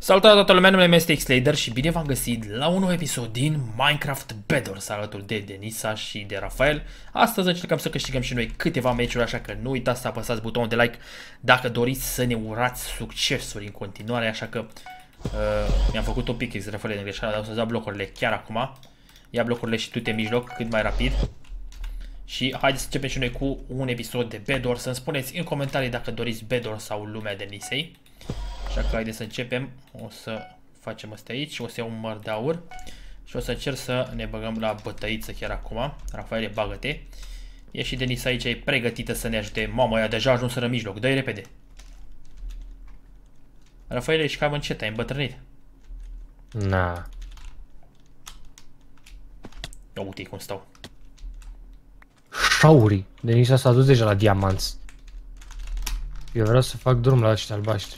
Salutare toată lumea, numele meu este Xlader și bine v-am găsit la un nou episod din Minecraft Bedwars alături de Denisa și de Rafael. Astăzi încercăm să câștigăm și noi câteva meciuri, așa că nu uitați să apăsați butonul de like dacă doriți să ne urați succesuri în continuare, așa că mi-am făcut o pickaxe, Rafael, de greșeală, dar o să-ți dau blocurile chiar acum. Ia blocurile și tu te mijloc cât mai rapid. Și haideți să începem și noi cu un episod de Bedwars. Să-mi spuneți în comentarii dacă doriți Bedwars sau lumea Denisei. Așa că haideți să începem. O să facem asta aici. O să iau un măr de aur. Și o să încerc să ne băgăm la bătăiță chiar acum. Rafaele, bagă-te. E și Denisa aici, e pregătită să ne ajute. Mamă, ea deja a ajuns în mijloc. Dă-i repede. Rafaele, ești cam încet, ai îmbătrânit. Na. Ia uite cum stau. Șauri. Denisa s-a dus deja la diamanți. Eu vreau să fac drum la ăștia albaștri.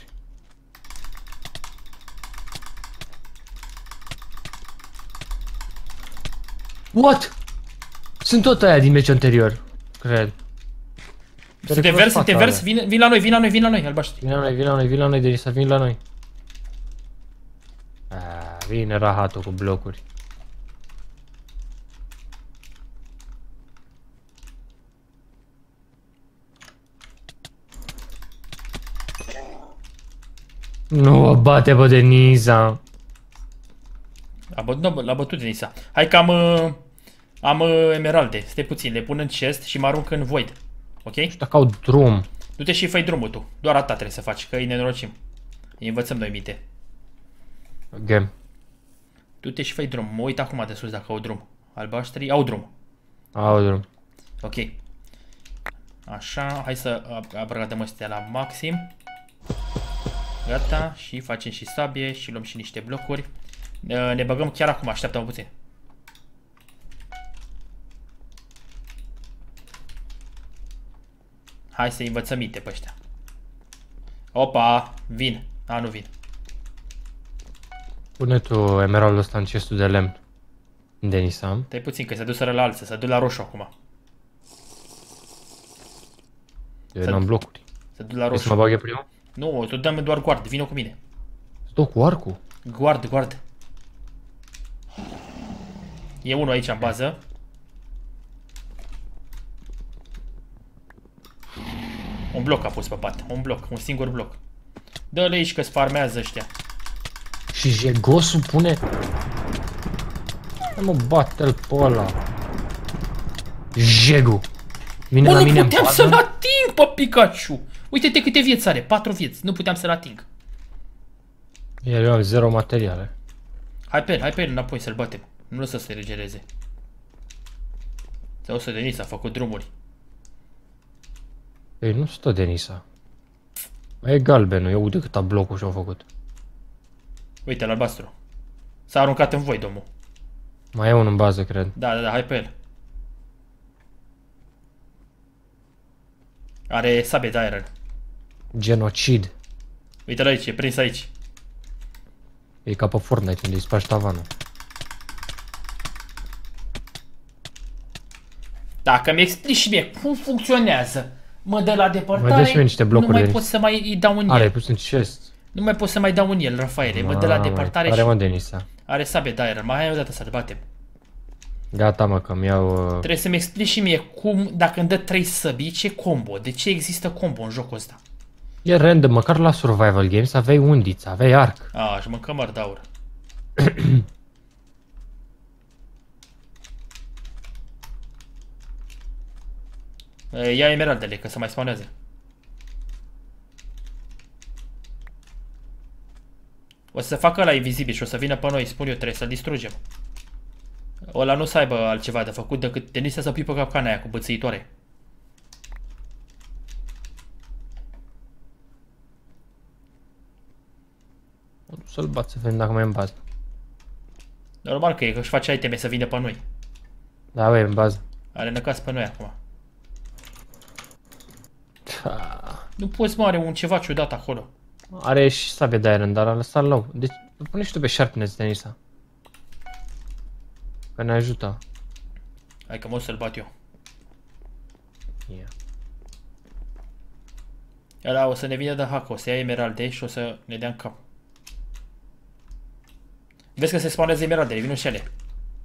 What? Sunt tot aia din meciul anterior, cred. Suntem vers, vin la noi, albaștri. Vin la noi, Denisa, vin la noi. Vine rahatul cu blocuri. Nu o bate pe Denisa. L-a bătut Denisa. Hai că am emeralde. Stai puțin, le pun în chest și mă arunc în void. Ok? Și dacă au drum. Du-te și fă drumul tu. Doar atât trebuie să faci, că îi nenorocim. Îi învățăm noi minte. Game. Du-te și fă drum. Mă uit acum de sus dacă au drum. Albaștrii au drum. Au drum. Ok. Așa, hai să upgradăm astea la maxim. Gata, și facem și sabie și luăm și niște blocuri. Ne băgăm chiar acum, așteaptă-mă puțin. Hai să învățăm minte pe ăștia. Opa, vin. Nu vin. Pune tu emeraldul ăsta în chestul de lemn. Denisa. Stai puțin că se duseră la alții, se duc la roșu acum. Eu n-am blocuri. Se duc la Vrei să roșu. mă bag eu prima? Nu, tu dă-mi doar guard, vină cu mine. Stau cu arcul. Guard. E unul aici în bază. Un bloc a pus pe pat, un bloc, un singur bloc. Dă-le aici că-ți farmează ăștia. Și jegosul pune... Mă bate-l pe ăla. Jegu. Vine la Nu mine în puteam bază. să-l ating pe Pikachu. Uite-te câte vieți are, 4 vieți, nu puteam să-l ating. Iar eu am 0 materiale. Hai pe el înapoi să-l batem. Nu lăsa să-i regereze. Sau să Denis a făcut drumuri. Ei, nu stă Denisa. Mai e galbenul, eu uite câta blocul și-au făcut. Uite, la albastru. S-a aruncat în voi, domnul. Mai e unul în bază, cred. Da, hai pe el. Are sabie de iron. Genocid. Uite-l aici, e prins aici. E ca pe Fortnite unde îi spargi tavanul. Dacă mi explici mie cum funcționează, mă dă la depărtare, Mai dă și mie niște blocuri, nu mai Denis. pot să mai îi dau în Are, el. pus în chest. Nu mai pot să mai dau în el, Rafaele. Mă dă la depărtare Are și mă Denisa. are sabie de iron. Mai hai o dată să-l batem. Gata mă că-mi iau... Trebuie să-mi explici și mie cum, dacă îmi dă 3 săbii, ce combo? De ce există combo în jocul ăsta? E random, măcar la survival games aveai undiță, aveai arc. Și mâncăm măr de aur. Ia emeraldele, că se mai spawnează. O să se facă ăla invizibil și o să vină pe noi, spun eu, trebuie să-l distrugem. Ăla nu să aibă altceva de făcut decât Denisa să pui pe capcana aia cu bățâitoare. Să-l bat să vedem dacă mai e în bază. Normal că e, că își face iteme să vină pe noi. Da, băi, în bază. Are năcați pe noi acum. Nu poți, mă, are un ceva ciudat acolo. Are și sabie de iron, dar a lăsat low. Deci, pune și tu pe sharpness, Denisa. Că ne ajută. Hai că mă o să-l bat eu. Yeah. Ăla o să ne vină de hack, o să ia emeralde și o să ne dea în cap. Vezi că se spawnează emeraldele, vin și ele.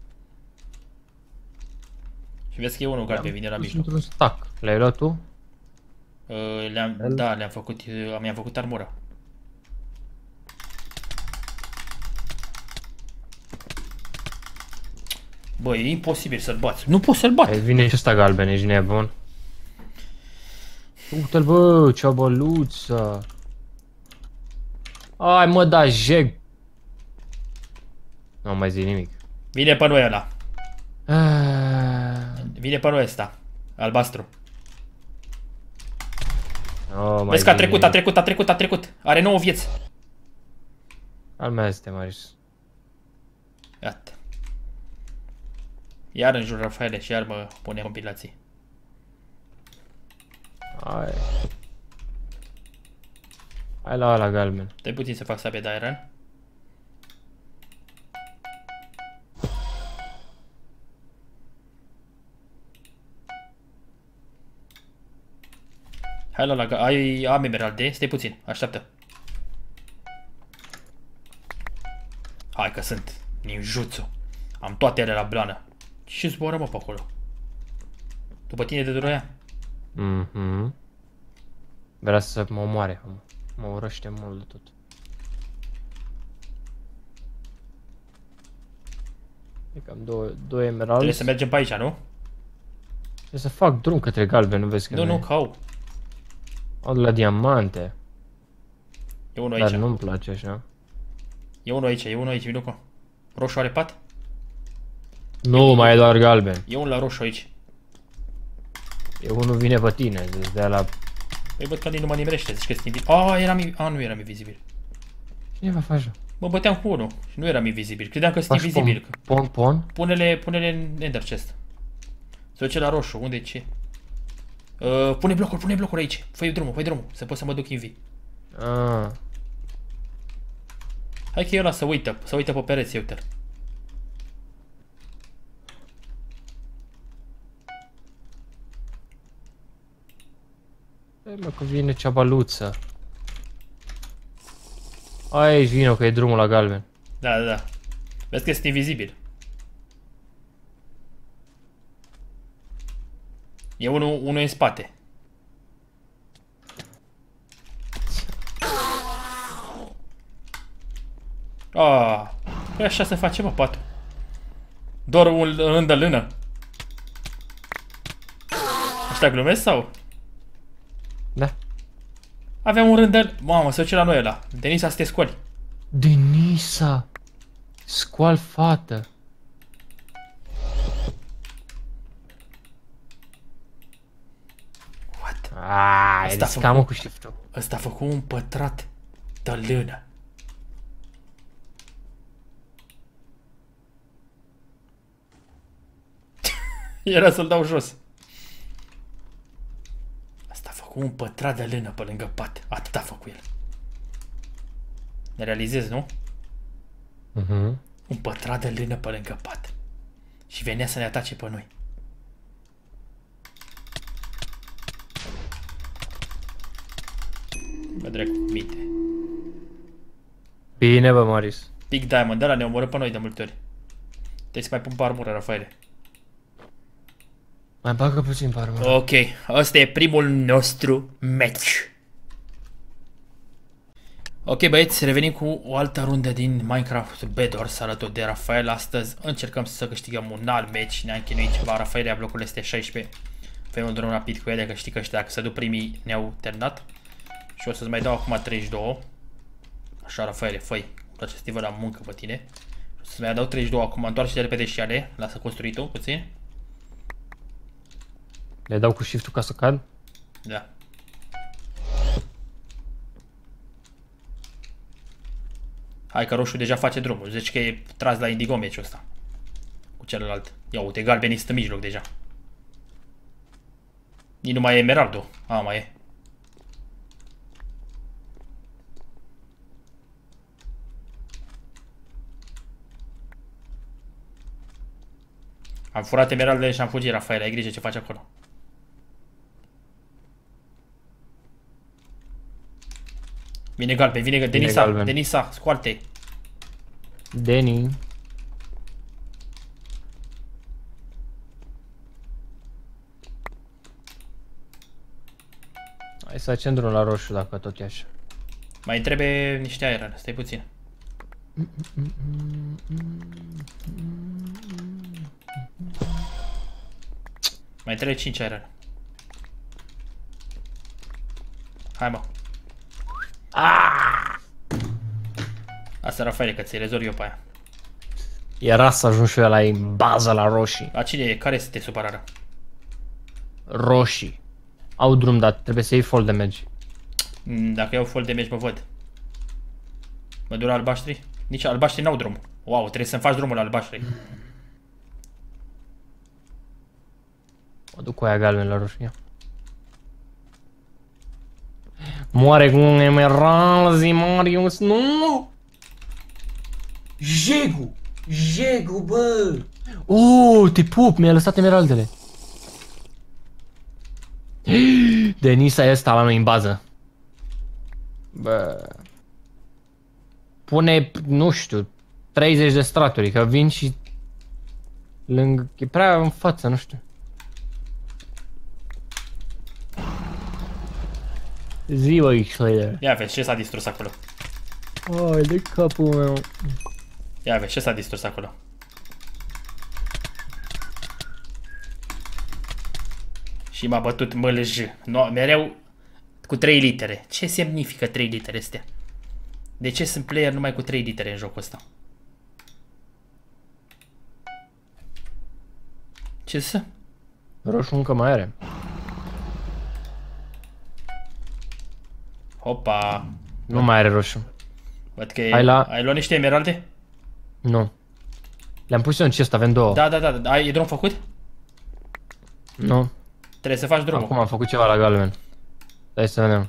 Și vezi că e unul galben, vine la mijloc. Într-un stack. Le-ai luat tu? Da, le-am făcut, mi-am făcut armura. Bă, e imposibil să-l bați. Nu poți să-l bați. Vine și ăsta galben, ești nebun. Uite-l bă, ce-o băluță. Ai mă, da jeg. Nu am mai zis nimic. Vine pe noi ăla. Vine pe noi ăsta. Albastru. Vezi că a trecut. Are 9 vieți. Calmează-te, Marius. Iată. Iar în jur Rafaele și iar mă pune compilații. Hai la ăla galben. Dai puțin să fac sabie de iron. Hai la ăla, am emeralde, stai puțin, așteaptă. Hai că sunt ninjutsu. Am toate ele la blană. Ce zboară mă pe acolo? După tine de duroia? Vrea să mă omoare. Mă urăște mult de tot. E cam două emeralde. Trebuie să mergem pe aici, nu? Trebuie să fac drum către galben, nu vezi că nu, că au. Au de la diamante. E unul aici. Dar nu-mi place așa. E unul aici, vino cu. Roșu are pat? Nu, mai e doar galben. E unul la roșu aici. E unul vine pe tine, deci de la... Păi văd că nici nu mă nimerește, zici că sunt invizibil. Nu eram invizibil. Cine va face? Mă băteam cu unul și nu eram invizibil. Credeam că sunt invizibil. Pon? Pune-le în ender chest. Se duce la roșu, unde e ce? Pune blocuri aici. Fă-i drumul, să pot să mă duc invi. Hai că e ăla să uită pe pereți, uite-l. Mă, că vine cea baluță. Aici vine, că e drumul la galben. Da. Vezi că sunt invizibil. E unul în spate. Păi așa se face, mă, patul. Doar un rând de lână. Ăștia glumesc sau? Da. Aveam un rând de... Mamă, se duce la noi ăla. Denisa, să te scoli. Denisa! Scoal fată! What? Aaaa, e scamă cu shift-ul. Ăsta a făcut un pătrat de lână. Era să-l dau jos. Asta a făcut un pătrat de lână pe lângă pat. Atât a făcut el. Ne realizezi, nu? Un pătrat de lână pe lângă pat. Și venea să ne atace pe noi. Bă, dracu, minte. Bine, bă, Marius. Big Diamond, ăla ne omoră pe noi de multe ori. Trebuie să mai pun pe armură, Rafaele. Mai bagă puțin pe armură. Ok, ăsta e primul nostru match. Ok, băieți, revenim cu o altă rundă din Minecraft Bedwars alături de Rafael. Astăzi încercăm să câștigăm un alt match. Ne-am chinuit ceva. Rafael ia blocurile astea 16. Făm un drum rapid cu ele, că știi că ăștia dacă se duc primii ne-au terminat. Și o să-ți mai dau acum 32. Așa, Rafaele, făi. Îmi place să te văd la muncă pe tine. O să-ți mai dau 32 acum. Întoarce de repede și ale. Lasă construitul puțin. Le dau cu shift-ul ca să cad? Da. Hai că roșu deja face drumul. Zici că e tras la Indigo meciul ăsta. Cu celălalt. Ia uite, galbenii sunt în mijloc deja. Nici nu mai e emeraldul. Mai e. Am furat emeraldele și am fugit, Rafael. Ai grijă ce faci acolo. Vine galben, vine galben. Denisa, scoate-i. Danny. Hai să facem drumul la roșu dacă tot e așa. Mai trebuie niște aer, stai puțin. Mai trebuie 5 aer. Hai mă. Asta Rafael, că ți-i rezolv eu pe aia. Era să ajung și eu la bază la roșii. La cine e? Care este supărarea? Roșii. Au drum, dar trebuie să iei fall damage. Dacă iau full damage mă văd. Mă duc la albaștri? Nici albaștri n-au drum. Wow, trebuie să-mi faci drumul la albaștri. Mă duc cu aia galben la roșii. Moare cu un emerald, zi Marius, nu! Jegu! Jegu, bă! Te pup, mi-a lăsat emeraldele. Denisa e ăsta la noi în bază. Bă. Pune, nu știu, 30 de straturi, că vin și lângă, e prea în față, nu știu. Zi, bă, X-Slayer. Ia vezi ce s-a distrus acolo. Ai de capul meu. Ia vezi ce s-a distrus acolo. Și m-a bătut MLJ. No, mereu cu 3 litere. Ce semnifică 3 litere astea? De ce sunt player numai cu 3 litere în jocul ăsta? Ce să? Roșu încă mai are. Hopa. Nu mai are roșu. Văd că ai luat niște emeralde? Nu. Le-am pus eu în chest, avem două. Da. E drum făcut? Nu. Trebuie să faci drumul. Acum am făcut ceva la galben. Stai să vedem.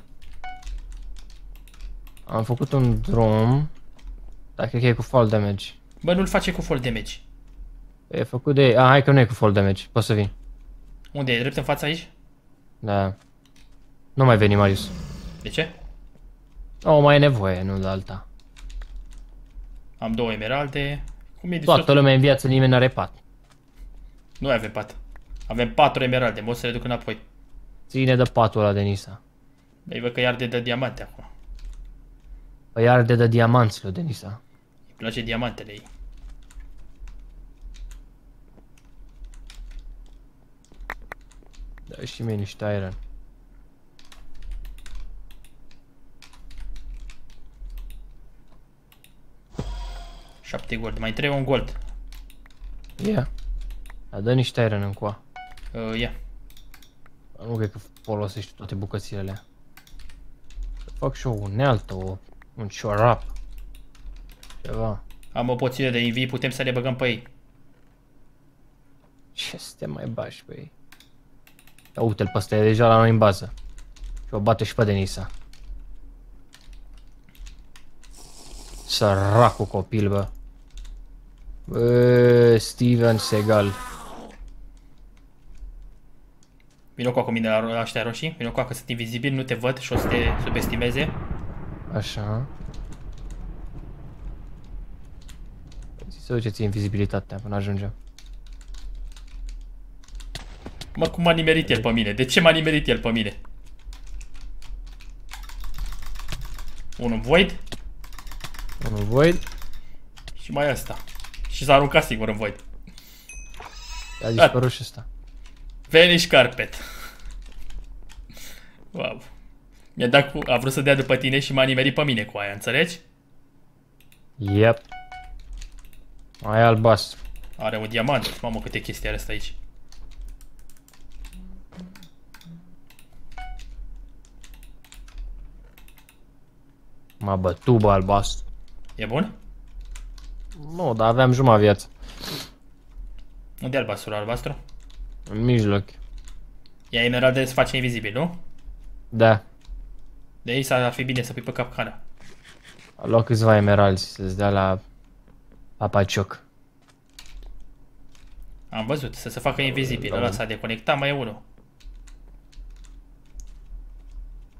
Am făcut un drum. Dar cred că e cu fall damage. Bă, nu-l face cu fall damage. E făcut de... hai că nu e cu fall damage. Poți să vii. Unde e? Drept în fața aici? Da. Nu mai veni, Marius. De ce? O, mai e nevoie, nu de alta. Am 2 emeralde. Cum e distrus? Toată lumea în viață, nimeni n-are pat. Nu avem pat. Avem 4 emeralde, mă o să le duc înapoi. Ține de patul ăla, Denisa. Băi, văd că iar de diamante acum. Păi arde de diamanților, Denisa. Îi place diamantele ei. Dă și mie niște iron. Șapte gold. Mai trebuie un gold. Ia. Dar dă niște iron în coa. Ia. Nu cred că folosești toate bucățile alea. Să fac și o unealtă, un ciorap. Ceva. Am o poție de invii, putem să le băgăm pe ei. Ce să te mai bași pe ei? Ia uite-l pe ăsta, e deja la noi în bază. Și o bate și pe Denisa. Săracul copil, bă. Bă, Steven Seagal. Vino cu mine la ăștia roșii. Vino cu că sunt invizibili, nu te văd și o să te subestimeze. Așa. Să duceți invizibilitatea până ajungem. Mă, cum m-a nimerit el pe mine? De ce m-a nimerit el pe mine? Unul void. Unul void. Și mai ăsta. Și s-a aruncat sigur în void. A dispărut și ăsta. Vanish carpet. Wow. A vrut să dea după tine și m-a nimerit pe mine cu aia, înțelegi? Yep. Mai e albastru. Are un diamant. Mamă, câte chestii are asta aici. M-a bătut, bă, albastru. E bun? Nu, dar aveam jumătate viață. Unde e albastru? Albastru? În mijloc. Ia emeralde se face invizibil, nu? Da. De aici ar fi bine să pui pe capcana. A luat câțiva emeralzi să-ți dea la papacioc. Am văzut, să se facă invizibil. Ăla s-a deconectat, mai e unul.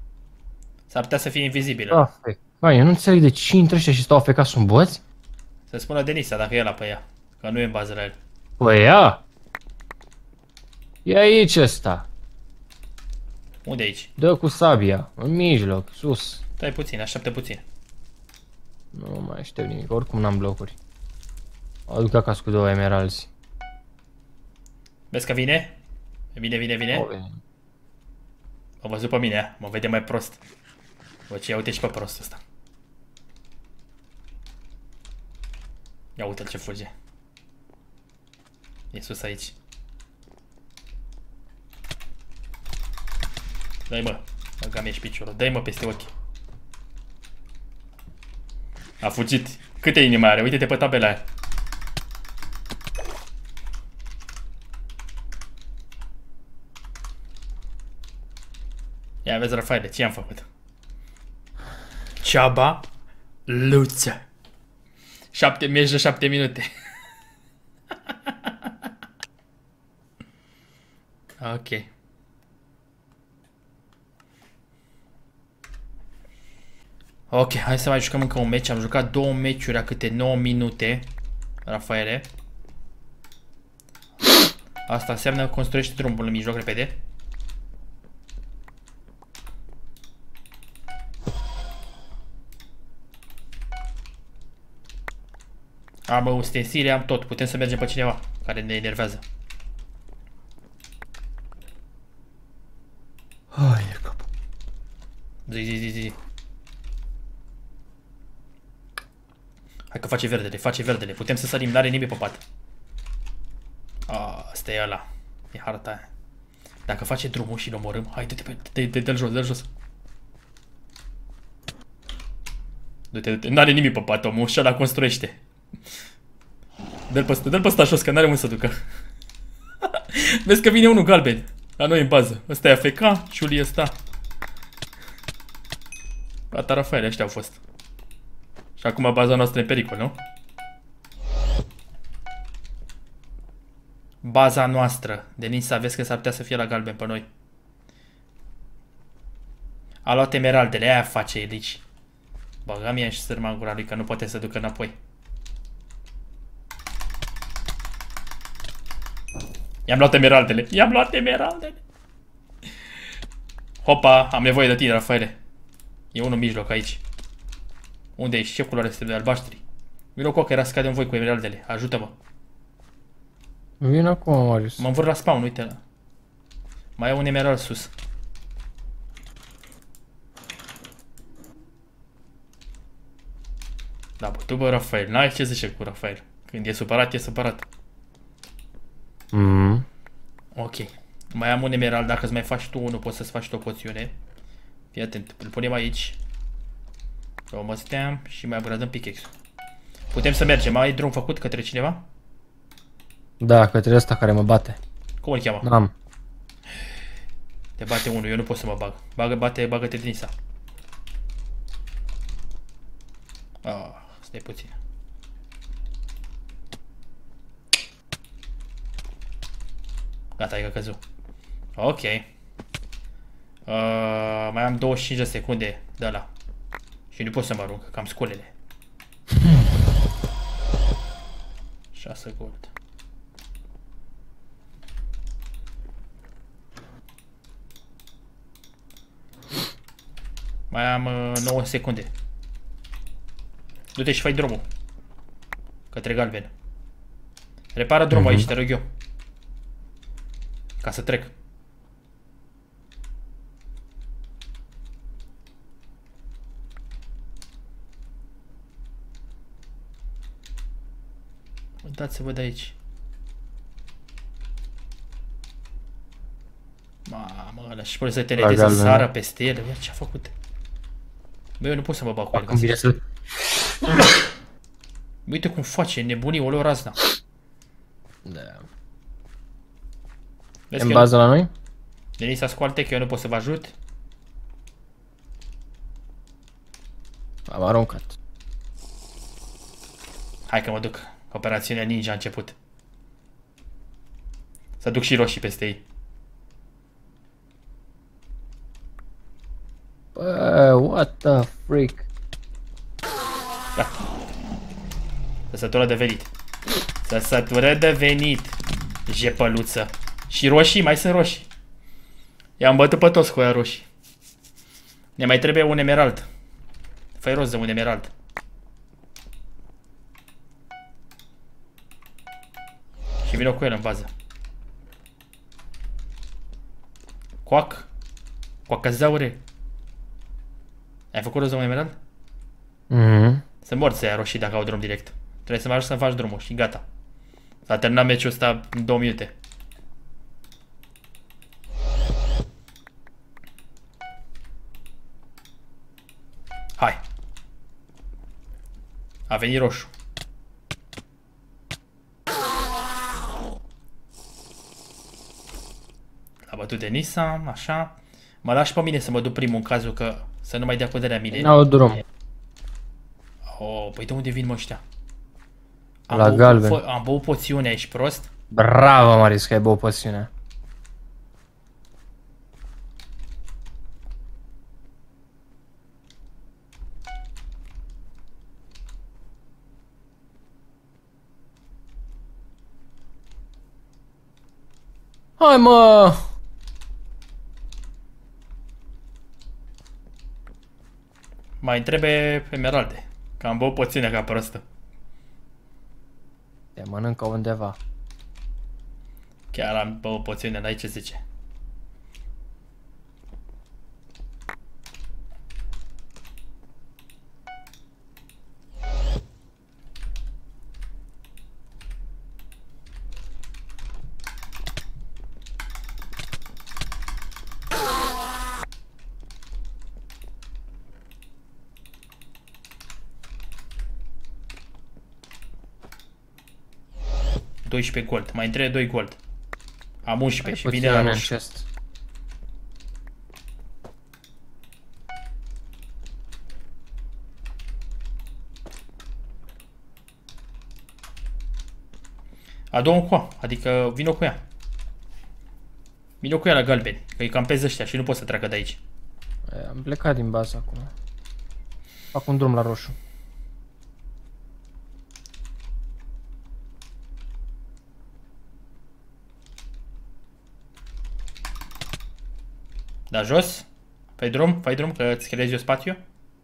S-ar putea să fie invizibil. Băi, eu nu înțeleg de ce intră ăștia și stau afecați, sunt boți? Să spună Denisa dacă e ăla pe ea. Că nu e în bază la el. Păi ia! E aici ăsta. Unde aici? Dă cu sabia. În mijloc, sus. Stai puțin, așteaptă puțin. Nu mai aștept nimic, oricum n-am blocuri. Aduc acasă cu 2 emeralzi. Vezi că vine? Vine. O, vine. M-a văzut pe mine, mă vede mai prost. Bă, ce ia uite și pe prost ăsta. Ia uite-l ce fuge. E sus aici. Dai mă, băga-mi și piciorul, dai mă peste ochi. A fugit. Câte inimi are? Uite-te pe tabela aia. Ia vezi, Rafaele, ce am făcut? Ceaba Luță. 7 meci de 7 minute. Ok. Ok, hai să mai jucăm încă un meci. Am jucat 2 meciuri a câte 9 minute. Rafaele. Asta înseamnă că construiește drumul în mijloc repede. Am ustensile, am tot. Putem să mergem pe cineva care ne enervează. Hai, e capul. Zi. Hai că face verdele. Putem să sărim, n-are nimic pe pat. Asta e ăla. E harta aia. Dacă face drumul și-l omorâm, hai, dă-l jos. Du-te. N-are nimic pe pat, omul, și ăla construiește. Dă-l pe ăsta jos, că n-are unde să ducă. Vezi că vine unul galben la noi în bază. Ăsta e AFK, ciulii ăsta. Gata, Rafael, ăștia au fost. Și acum baza noastră e în pericol, nu? Baza noastră. Denisa, vezi că s-ar putea să fie la galben pe noi. A luat emeraldele, aia face elici. Băga mie și sârma în gura lui că nu poate să ducă înapoi. I-am luat emeraldele. Hopa, am nevoie de tine, Rafaele. E unul în mijloc aici. Unde ești? Ce culoare este de albaștri? Vino cu că era scade în voi cu emeraldele. Ajută-mă. Vin acum, Marius. Mă învârt la spawn, uite-l. Mai e un emerald sus. Da, bă, tu bă, Rafael, n-ai ce zice cu Rafael. Când e supărat, e supărat. Ok. Mai am un emerald, dacă îți mai faci tu unul, poți să-ți faci tu o poțiune. Fii atent, îl punem aici. O măsteam și mai upgradăm pickaxe-ul. Putem să mergem, mai ai drum făcut către cineva? Da, către ăsta care mă bate. Cum îl cheamă? N-am. Te bate unul, eu nu pot să mă bag. Bagă-te Denisa. Stai puțin. Gata, e că căzut. Ok. Mai am 25 de secunde de ăla. Și nu pot să mă arunc, că am sculele. 6 gold. Mai am 9 secunde. Du-te și fai drumul către galben. Repară drumul aici, te rog eu. Ca să trec. Uitați-vă de aici. Mamă, ăla și poate să te neteze să sară peste el. Ia ce-a făcut? Bă, eu nu pot să mă bag cu el. Acum vine să... Uite cum face, nebunii, o lua razna. Da. Vezi în bază la noi? Denisa, scoate că eu nu pot să vă ajut. Am aruncat. Hai că mă duc. Operațiunea Ninja a început. Să duc și roșii peste ei. Bă, what the freak? Da. Săsătură de venit. Săsătură de venit. Jepăluță. Și roșii, mai sunt roșii. I-am bătut pe toți cu aia roșii. Ne mai trebuie un emerald. Fă-i rost de un emerald. Și vină cu el în bază. Coac. Coacăzaure. Ai făcut rost de un emerald? Sunt morți aia roșii dacă au drum direct. Trebuie să mai ajungi să faci drumul și gata. S-a terminat meciul ăsta în 2 minute. Hai. A venit roșu. L-a bătut Denisa, așa. Mă lași pe mine să mă duc primul în cazul că să nu mai dea codarea mine. N-au drum. Oh, păi de unde vin mă ăștia? La galben. Am băut poțiune, ești prost? Bravo, Marius, că ai băut poțiunea. Hai, mă! Mai trebuie emeralde. Că am băut poțiune ca prostă. Te mănâncă undeva. Chiar am băut poțiune, n-ai ce zice. Gold. Mai trebuie 2 gold. Am 11 și vine la roșu. Adu-o cu ea, adică vino cu ea. Vino cu ea la galbeni, că îi campezi ăștia și nu pot să treacă de aici. Am plecat din bază acum. Fac un drum la roșu. Da jos? Fai drum, că îți creezi eu spațiu.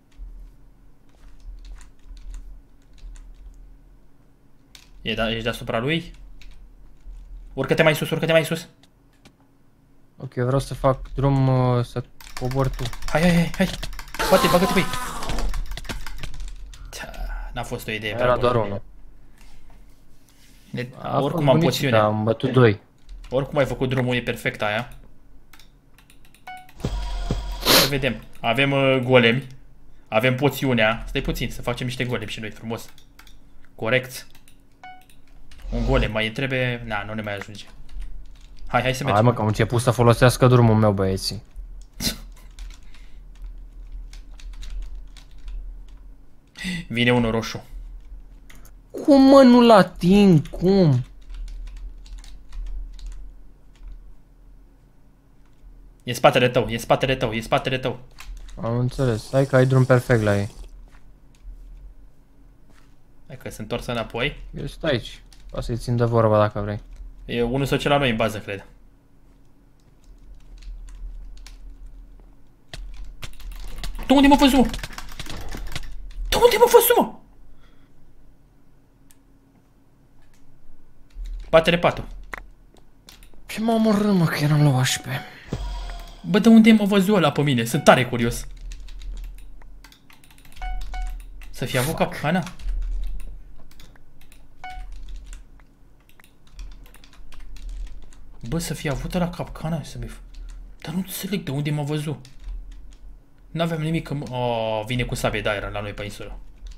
Ești deasupra lui? Urcă-te mai sus, urcă-te mai sus. Ok, vreau să fac drum să cobor tu. Hai. Poate, bagă-te pe ei. N-a fost o idee. Era doar unul. Oricum am poțiune. Am bătut 2. Oricum ai făcut drumul, e perfect aia. Să vedem. Avem golemi. Avem poțiunea. Stai puțin, să facem niște golemi și noi frumos. Corect. Un golem mai trebuie. Na, nu ne mai ajunge. Hai să mergem. Hai mă, că am început să folosească drumul meu, băieții. Vine unul roșu. Cum mă, nu-l ating? Cum? E spatele tău. Am înțeles. Hai că ai drum perfect la ei. Hai că se întoarce înapoi. Eu stai aici. Poate să-i țin de vorba dacă vrei. E unul sau la noi în bază, cred. Tu unde mă văzu, mă? Bate-le patul. Ce m-am omorât, mă, că eram la 11. Bă, de unde mă văzu ăla pe mine? Sunt tare curios. Să fie avut capcana? Bă, să fie avut ăla capcana să mi... Dar nu înțeleg de unde mă văzu. N-aveam nimic că... Oh, vine cu sabie de aer la noi pe insulă.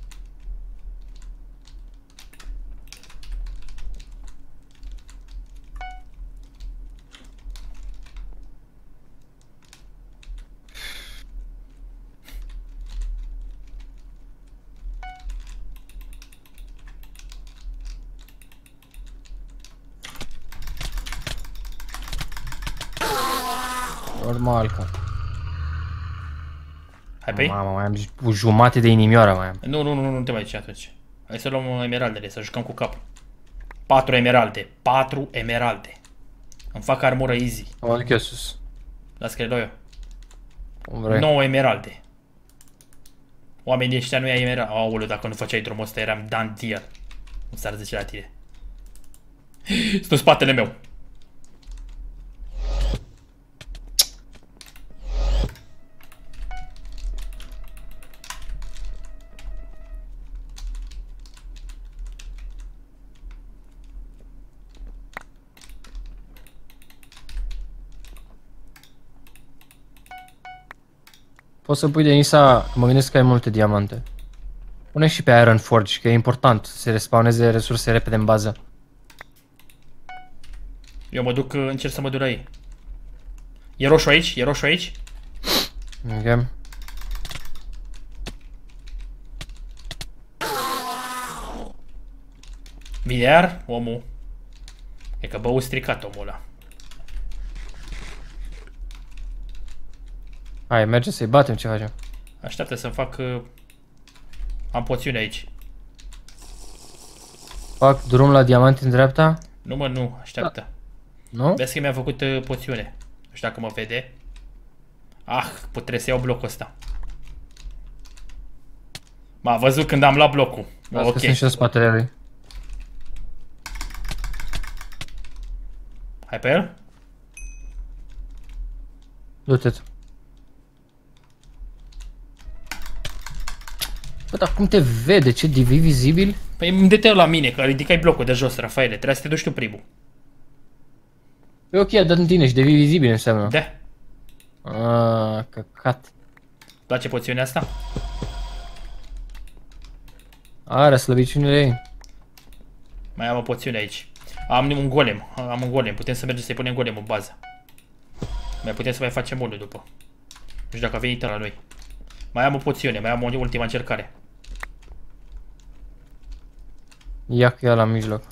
Normal că... Hai pe ei? Mamă, mai am o jumate de inimioară mai am. Nu te mai duci atunci. Hai să luăm emeraldele, să jucăm cu capul. 4 emeralde. 4 emeralde. Îmi fac armură easy. Mă duc eu sus. Las că le dau eu. Cum vrei. 9 emeralde. Oamenii ăștia nu ia emeralde. Aoleu, dacă nu făceai drumul ăsta eram done deal. Nu s-ar zice la tine. Sunt în spatele meu. Poți să pui Denisa, că mă gândesc că ai multe diamante. Pune și pe Iron Forge, că e important să se respawneze resurse repede în bază. Eu mă duc, încerc să mă duc la ei. E roșu aici? E roșu aici? Ok. Vine iar omul. E că bău stricat omul ăla. Hai, merge să-i batem, ce facem? Așteaptă să-mi fac... am poțiune aici. Fac drum la diamante în dreapta? Nu mă, nu, așteaptă. Nu? Vezi că mi-a făcut poțiune. Nu știu dacă mă vede. Ah, trebuie să iau blocul ăsta. M-a văzut când am luat blocul. Las Ok. că sunt și în spatele lui. Hai pe el? Du-te. Bă, dar cum te vede? Ce devii vizibil? Păi îmi la mine, că ridicai blocul de jos, Rafaele. Trebuie să te duci tu primul. E ok, a dat în tine și devii vizibil înseamnă. Da. Aaaa, căcat. Place poțiunea asta? Are slăbiciunile ei. Mai am o poțiune aici. Am un golem. Am un golem. Putem să mergem să-i punem golem în bază. Mai putem să mai facem unul după. Nu știu dacă a venit la noi. Mai am o poțiune. Mai am o ultima încercare. Ia că ea la mijloc.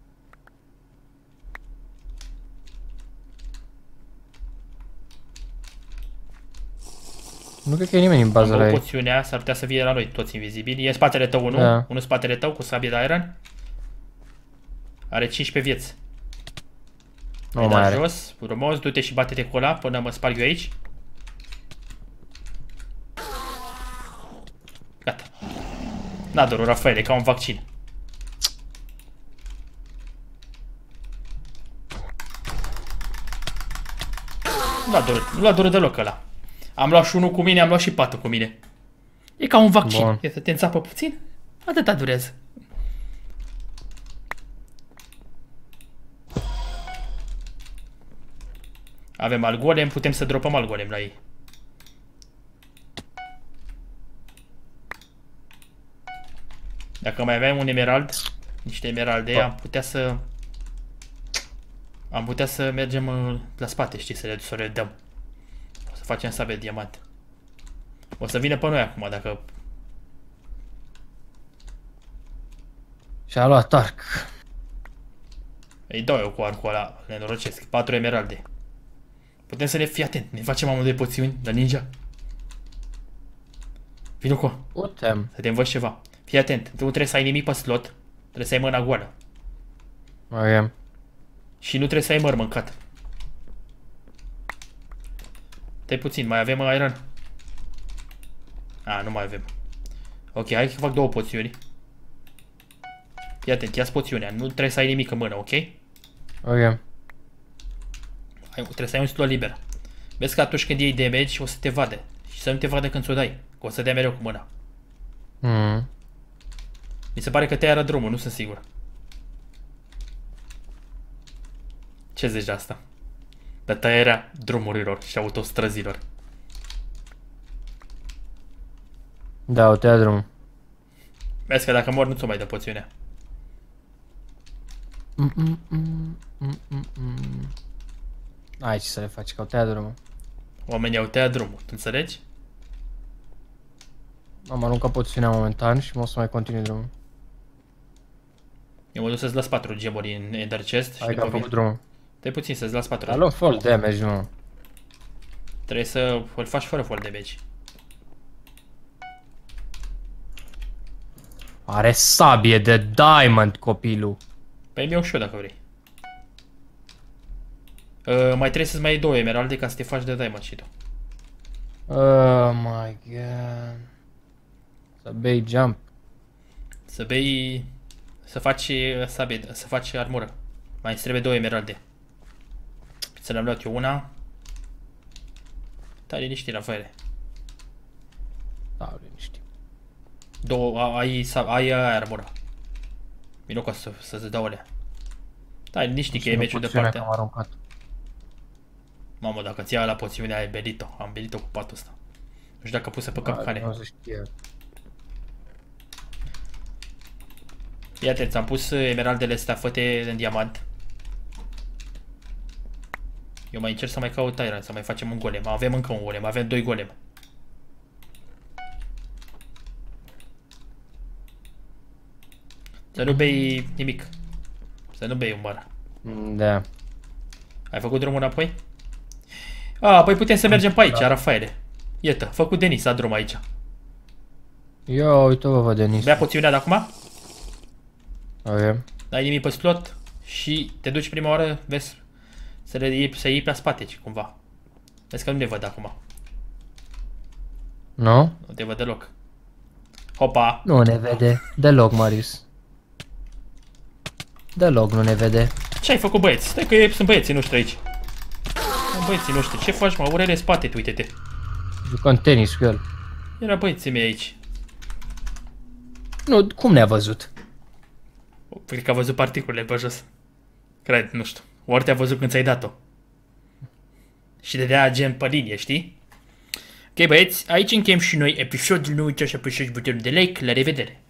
Nu cred că e nimeni în bază Am la o ei. poțiunea. S-ar putea să fie la noi toți invizibili. E în spatele tău unul. Da. Unul în spatele tău cu sabie de iron. Are 15 vieți. Nu Ai mai dat are. jos. Frumos. Du-te și bate-te cu ăla până mă sparg eu aici. Gata. N-a dorul, Rafael, e ca un vaccin. Nu l-a dorut deloc ăla. Am luat și unul cu mine, am luat și patru cu mine. E ca un vaccin. Bun. E să te înțapă puțin, atâta durează. Avem al golem, putem să dropăm al golem la ei. Dacă mai aveam un emerald, niște emeralde, am putea să mergem la spate, știi, să le dăm. O să facem sabie diamant. O să vină pe noi acum, dacă... Și-a luat arc. Îi dau eu cu arcul ăla, le norocesc. 4 emeralde. Putem să ne fii atent, ne facem amândoi poțiuni la ninja. Vino cu Putem. să te învăț ceva. Fii atent, tu nu trebuie să ai nimic pe slot, trebuie să ai mâna goală. Ok. Și nu trebuie să ai măr mâncat. Stai puțin, mai avem iron? A, nu mai avem. Ok, hai că fac două poțiuni. Fii atent, ia-ți poțiunea, nu trebuie să ai nimic în mână, ok? Ok. Trebuie să ai un slot liber. Vezi că atunci când iei damage o să te vadă. Și să nu te vadă când ți-o dai. Că o să dea mereu cu mâna. Mi se pare că te-ai arăt drumul, nu sunt sigur. Ce zici de asta? De tăierea drumurilor și autostrăzilor. Da, o tăia drumul. Vezi că dacă mor nu ți-o mai dă poțiunea. Ai ce să le faci, că o tăia drumul. Oamenii au tăiat drumul, tu înțelegi? Am aruncat poțiunea momentan și o să mai continui drumul. Eu mă duc să-ți las 4 gemuri în Ender Chest și Hai că după am făcut vin. drumul. Stai puțin să-ți las 4. Dar luăm fall damage, mă. Trebuie să îl faci fără fall damage. Are sabie de diamond copilul. Păi mi-o și eu dacă vrei. Mai trebuie să-ți mai iei 2 emeralde ca să te faci de diamond și tu. Oh my god. Să bei jump. Să bei... Să faci sabie, să faci armură. Mai îți trebuie 2 emeralde. Să le-am luat eu una. Stai liniștit, Rafaele. Da, liniștit. Ai armură. Vino ca să-ți dau alea. Stai liniștit că e meciul departe. Am aruncat. Mamă, dacă ți ia la poțiunea ai belit-o. Am belit-o cu patul ăsta. Nu știu dacă puse pe capcane. Nu se știe. Fii atent, ți-am pus emeraldele astea făte în diamant. Eu mai încerc să mai caut Iron, să mai facem un golem. Avem încă un golem, avem 2 golem. Să nu bei nimic. Să nu bei un bar. Da. Ai făcut drumul înapoi? Păi putem să mergem pe aici, Rafaele. Iată, făcut Denis a drum aici. Ia uite-vă, vă, Denis. Bea poțiunea de acum? Avem. Dai nimic pe slot și te duci prima oară, vezi, să iei pe spate, cumva. Vezi că nu ne văd acum. Nu? Nu te văd deloc. Hopa! Nu ne vede. Deloc, Marius. Deloc nu ne vede. Ce ai făcut, băieți? Stai că sunt băieții noștri aici. Sunt băieții noștri. Ce faci, mă? Urele spate, uite-te. Jucăm tenis cu el. Era băieții mei aici. Nu, cum ne-a văzut? Cred că a văzut particulele pe jos. Cred, nu știu. Ori te-a văzut când ți-ai dat-o. Și dădea gen pe linie, știi? Ok, băieți, aici încheiem și noi episodul. Nu uitați să apăsați butonul de like. La revedere!